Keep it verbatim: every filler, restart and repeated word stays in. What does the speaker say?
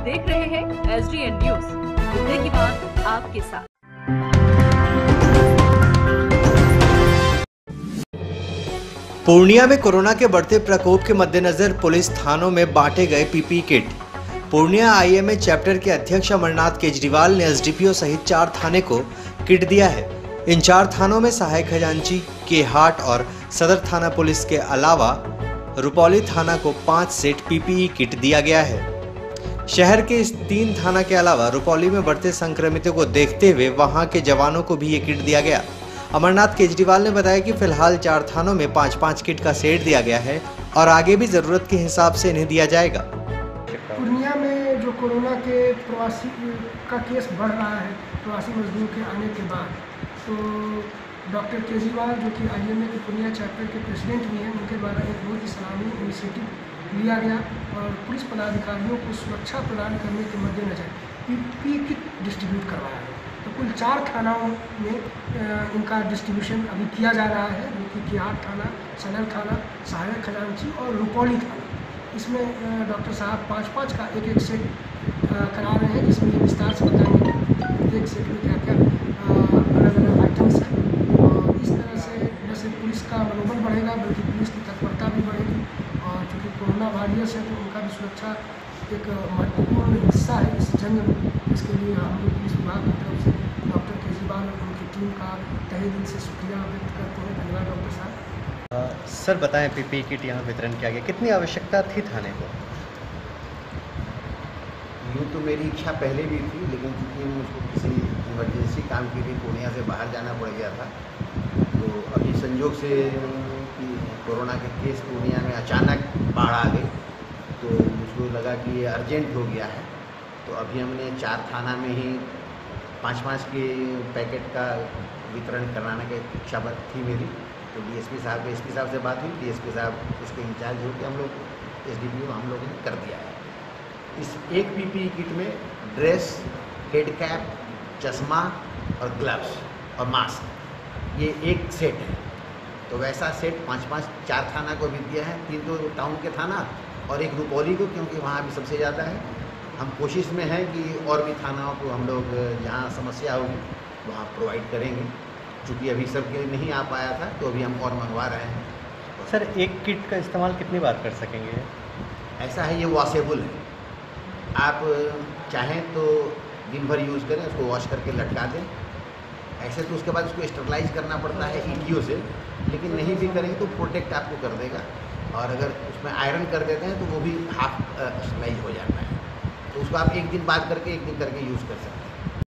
देख रहे हैं एस डी एन न्यूज, मुद्दे की बात आपके साथ। पूर्णिया में कोरोना के बढ़ते प्रकोप के मद्देनजर पुलिस थानों में बांटे गए PPE kit. Purnia I M A chapter के अध्यक्ष अमरनाथ केजरीवाल ने एस डी पी ओ सहित चार थाने को किट दिया है। इन चार थानों में सहायक खजांची, केहाट और सदर थाना पुलिस के अलावा रुपौली थाना को पाँच सेट पीपीई किट दिया गया है। शहर के इस तीन थाना के अलावा रुपौली में बढ़ते संक्रमितों को देखते हुए वहां के जवानों को भी ये किट दिया गया। अमरनाथ केजरीवाल ने बताया कि फिलहाल चार थानों में पाँच पाँच किट का सेट दिया गया है और आगे भी जरूरत के हिसाब से इन्हें दिया जाएगा। पूर्णिया में जो कोरोना के प्रवासी का केस बढ़ रहा है, प्रवासी मजदूर के आने के बाद, तो डॉक्टर केजरीवाल जो कि आई एम ए के पूर्णिया चैप्टर के प्रेसिडेंट भी हैं, उनके द्वारा एक बहुत ही सलामी इनिशिएटिव लिया गया और पुलिस पदाधिकारियों को सुरक्षा प्रदान करने के मद्देनजर पीपीई किट डिस्ट्रीब्यूट करवाया है। तो कुल चार थानाओं में इनका डिस्ट्रीब्यूशन अभी किया जा रहा है, जो कि केहाट थाना, सदर थाना, सहायक खजांची और रुपौली थाना। इसमें डॉक्टर साहब पाँच पाँच का एक एक सेट करा रहे हैं, जिसमें विस्तार से बताएंगे एक सेट में क्या क्या अलग अलग आइटम्स हैं। और इस तरह से न सिर्फ पुलिस का मनोबल बढ़ेगा बल्कि पुलिस की तत्परता भी बढ़ेगी। और चूँकि कोरोना वायरस है तो उनका भी सुरक्षा एक महत्वपूर्ण हिस्सा है इस जंग में। इसके लिए हम लोग पुलिस विभाग की तरफ से डॉक्टर केजरीवाल और उनकी टीम का तहे दिल से शुक्रिया व्यक्त करते हैं। धन्यवाद डॉक्टर साहब। सर बताएं, पीपीई किट यहाँ वितरण किया गया, कितनी आवश्यकता थी थाने को? यूँ तो मेरी इच्छा पहले भी थी, लेकिन चूँकि मुझको किसी इमरजेंसी काम के लिए पूर्णिया से बाहर जाना पड़ गया था, तो अभी संजोग से कि कोरोना के केस पूर्णिया में अचानक बाढ़ आ गई, तो मुझको लगा कि ये अर्जेंट हो गया है। तो अभी हमने चार थाना में ही पाँच पाँच के पैकेट का वितरण कराने की इच्छा थी मेरी। तो डीएसपी साहब एसपी साहब से बात हुई, डीएसपी साहब इसके इंचार्ज होकर हम लोग एसडीपीओ हम लोगों ने कर दिया है। इस एक पीपीई किट में ड्रेस, हेड कैप, चश्मा और ग्लव्स और मास्क, ये एक सेट है। तो वैसा सेट पाँच पाँच चार थाना को भी दिया है, तीन तो टाउन के थाना और एक रुपौली को, क्योंकि वहाँ भी सबसे ज़्यादा है। हम कोशिश में हैं कि और भी थानाओं को हम लोग जहाँ समस्या होगी वहाँ प्रोवाइड करेंगे। चूँकि अभी सबके नहीं आ पाया था तो अभी हम और मंगवा रहे हैं। सर एक किट का इस्तेमाल कितनी बार कर सकेंगे? ऐसा है, ये वॉशेबल है। आप चाहें तो दिन भर यूज़ करें, उसको वॉश करके लटका दें। ऐसे तो उसके बाद उसको स्टरलाइज करना पड़ता है ईटीओ से, लेकिन नहीं भी करेंगे तो प्रोटेक्ट आपको कर देगा। और अगर उसमें आयरन कर देते हैं तो वो भी हाफ स्टरलाइज हो जाता है। तो उसको आप एक दिन बाद करके एक दिन करके यूज़ कर सकते हैं।